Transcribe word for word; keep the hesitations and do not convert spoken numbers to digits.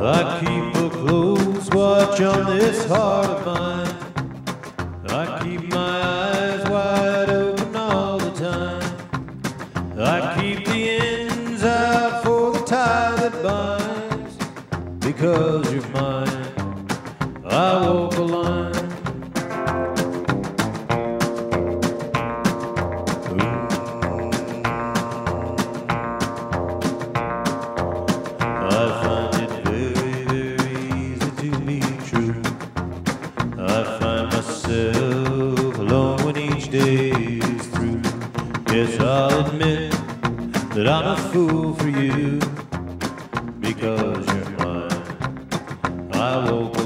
I keep a close watch on this heart of mine. I keep my eyes wide open all the time. I keep the ends out for the tie that binds. Because you're mine, I walk a line. I find it very, very easy to be true. I find myself alone when each day is through. Yes, I'll admit that I'm a fool for you. Because you're mine, I won't